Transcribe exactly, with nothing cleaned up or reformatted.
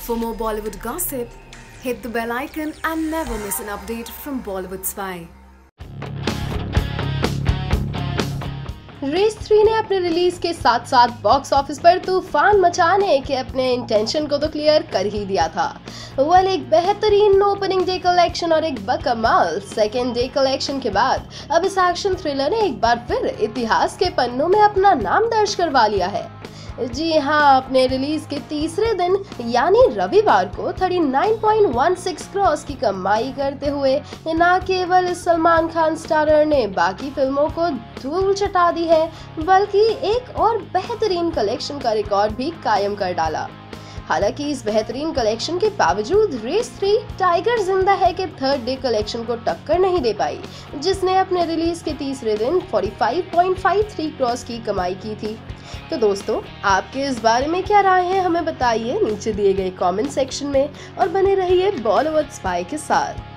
For more Bollywood gossip, hit the bell icon and never miss an update from Bollywood Spy. Race three ने अपने release के साथ साथ box office पर तूफान मचाने के अपने इंटेंशन को तो क्लियर कर ही दिया था। वेल, एक बेहतरीन ओपनिंग डे कलेक्शन और एक बकमाल सेकेंड डे कलेक्शन के बाद अब इस एक्शन थ्रिलर ने एक बार फिर इतिहास के पन्नों में अपना नाम दर्ज करवा लिया है। जी हाँ, अपने रिलीज के तीसरे दिन यानी रविवार को उनतालीस पॉइंट एक छह क्रॉस की कमाई करते हुए न केवल सलमान खान स्टारर ने बाकी फिल्मों को धूल चटा दी है, बल्कि एक और बेहतरीन कलेक्शन का रिकॉर्ड भी कायम कर डाला। हालांकि इस बेहतरीन कलेक्शन के बावजूद रेस थ्री टाइगर जिंदा है के थर्ड डे कलेक्शन को टक्कर नहीं दे पाई, जिसने अपने रिलीज के तीसरे दिन पैंतालीस पॉइंट पाँच तीन क्रॉस की कमाई की थी। तो दोस्तों, आपके इस बारे में क्या राय है, हमें बताइए नीचे दिए गए कमेंट सेक्शन में और बने रहिए बॉलीवुड स्पाई के साथ।